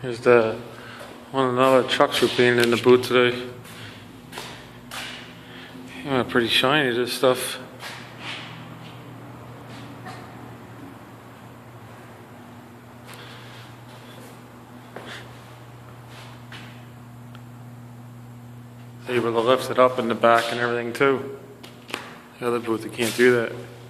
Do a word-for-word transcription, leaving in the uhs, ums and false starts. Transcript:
Here's the one of the other trucks were being in the booth today. Yeah, pretty shiny, this stuff. Able to lift it up in the back and everything too. The other booth, you can't do that.